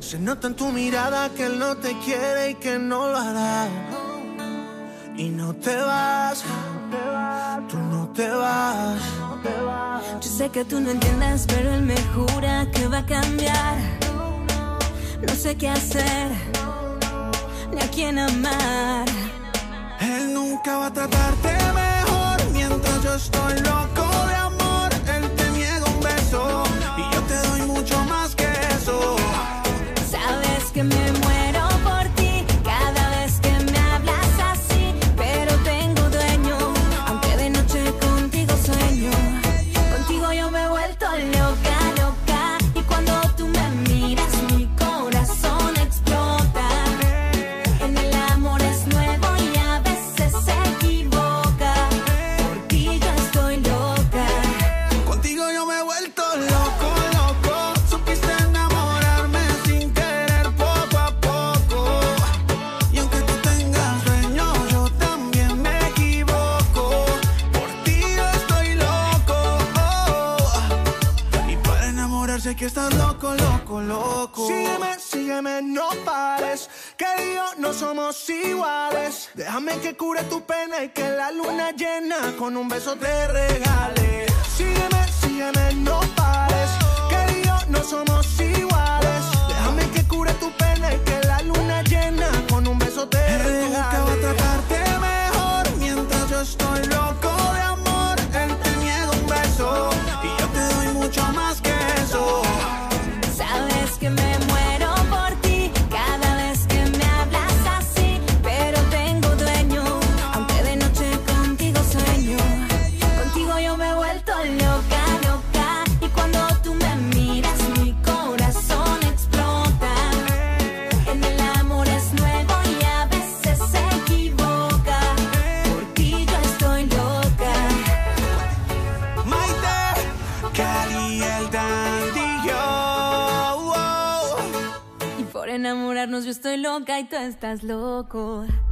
Se nota en tu mirada que él no te quiere y que no lo hará. Y no te vas, tú no te vas. Yo sé que tú no entiendes, pero él me jura que va a cambiar. No sé qué hacer, ni a quién amar. Él nunca va a tratarte mejor mientras yo estoy loco de amor. Él te niega un beso y yo te doy mucho más que eso. Sabes que me muero por ti cada vez que me hablas así, pero tengo dueño, aunque de noche contigo sueño. Contigo yo me he vuelto loca, loca, y cuando tú me miras mi corazón explota. En el amor es nuevo y a veces se equivoca. Por ti yo estoy loca. Contigo yo me he vuelto loco, loco. Supiste enamorarme sin querer poco a poco. Y aunque tú tengas sueño, yo también me equivoco. Por ti yo estoy loco. Y para enamorarse que estás loco, loco, loco. Sígueme, sígueme, no pares, que él y yo no somos iguales. Déjame que cure tu pena y que la luna llena con un beso te regale. Sígueme, sígueme, no pares, que él y yo no somos iguales. Déjame que cure tu pena y que la luna llena con un beso te regale. Él nunca va a tratarte mejor mientras yo estoy loco de amor. Él te niega un beso y yo te doy mucho más que eso. Sabes que me muero por ti cada vez que me hablas así, pero tengo dueño, aunque de noche contigo sueño. Contigo yo me he vuelto loca, loca, y cuando tú me miras mi corazón explota. En el amor es nuevo y a veces se equivoca. Por ti yo estoy loca. Maite, Cali, el dandy, yo. Y por enamorarnos yo estoy loca y tú estás loco.